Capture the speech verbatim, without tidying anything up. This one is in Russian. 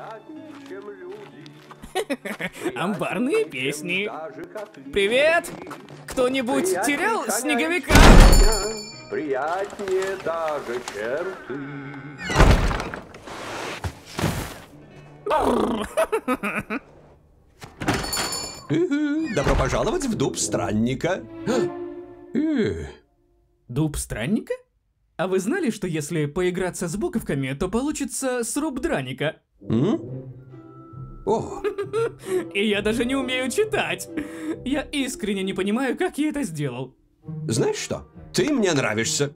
Амбарные песни. Привет! Кто-нибудь терял снеговика? Приятнее даже, чем ты. Добро пожаловать в дуб странника. Дуб странника? А вы знали, что если поиграться с буковками, то получится сруб драника? М? О. И я даже не умею читать. Я искренне не понимаю, как я это сделал. Знаешь что? Ты мне нравишься.